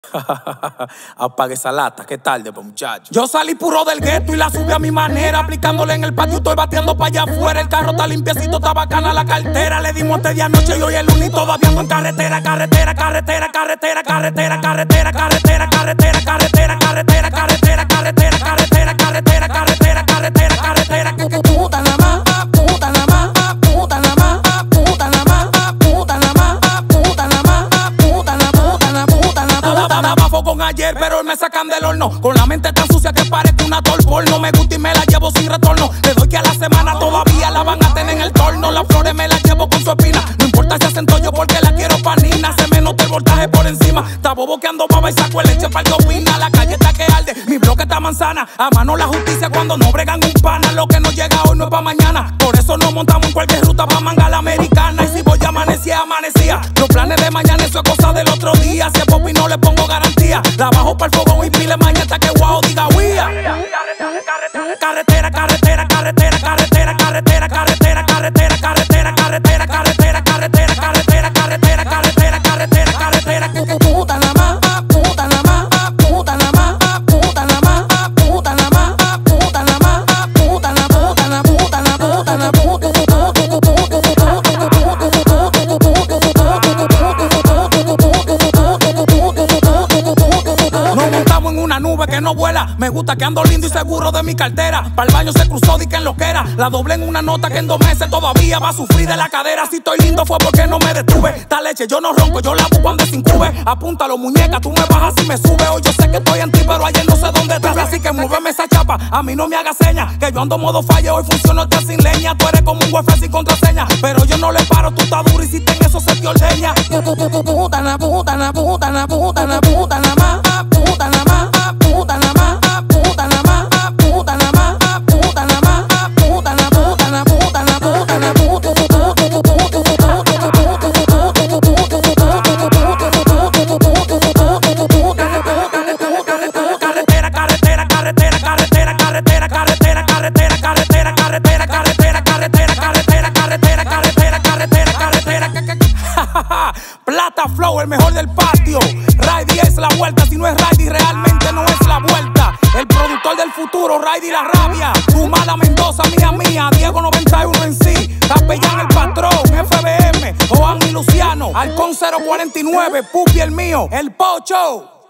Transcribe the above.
Apague esa lata, qué tarde, pues, muchacho. Yo salí puro del gueto y la subí a mi manera, aplicándole en el patio, estoy bateando para allá afuera. El carro está limpiecito, está bacana la cartera. Le dimos este día anoche y hoy el lunes todavía ando en carretera, carretera, carretera, carretera, carretera, carretera, carretera, carretera, carretera, carretera, carretera, carretera, carretera, carretera, carretera, carretera, carretera. Puta nada más, puta nada más, puta nada más, puta nada más, puta nada más, puta nada más, puta nada, puta nada, puta nada. Nada bajo con ayer, pero hoy me sacan del horno. Con la mente tan sucia que parezco una torpor. No me gusta y me la llevo sin retorno. Le doy que a la semana todavía la van a tener en el torno. Las flores me las llevo con su espina. No importa si acento yo porque la quiero panina. Se me nota el voltaje por encima. Está bobo que ando baba y saco el leche para que opina. La calle está que arde, mi bloque está manzana. A mano la justicia cuando no bregan un pana. Lo que no llega hoy no es pa' mañana. Por eso nos montamos en cualquier ruta pa' manga la americana. Y si voy a amanecía, amanecía. Los planes de mañana eso es cosa del otro día. Si es pop y no le pongo garantía. La bajo para el fogón y pile mañana hasta que guau diga huía. Carretera, carretera, carretera, carretera, carretera, carretera, carretera, carretera, carretera, carretera, carretera, carretera, carretera, carretera, carretera, carretera. Puta nada más, puta nada más, puta nada más, puta nada más, puta nada más, puta nada más, puta nada, puta nada, puta nada, puta nada, puta. Nos montamos en una nube que no vuela. Me gusta que ando lindo y seguro de mi cartera. Para el baño se cruzó, di que en lo que era. La doblé en una nota que en 2 meses todavía va a sufrir de la cadera. Si estoy lindo fue porque no me detuve. Esta leche yo no ronco, yo la busco cuando sin cube. Apúntalo, muñeca, tú me bajas y me sube. Hoy yo sé que estoy en ti, pero ayer no sé dónde estás. Así que muéveme esa chapa, a mí no me hagas seña. Que yo ando modo falla, hoy funciono hasta sin leña. Tú eres como un wifi sin contraseña. Pero yo no le paro, tú estás duro y si en eso se te ordeña. Puta na, puta na, puta na, puta na, puta na más, puta na más, puta na más, puta na más, puta na más, puta na más, puta na, puta na, puta na, puta na, puta. Carretera, carretera, carretera, carretera, carretera, carretera, carretera, carretera, carretera, carretera, carretera, carretera, carretera, carretera, carretera, carretera. Plata Flow, el mejor del patio. Raidy es la vuelta, si no es Raidy realmente no es la vuelta. El productor del futuro, Raidy la rabia. Tu mala Mendoza, mía, Diego 91 en sí. Capellán el patrón, FBM, Juan y Luciano. Halcón 049, Pupi el mío, el Pocho.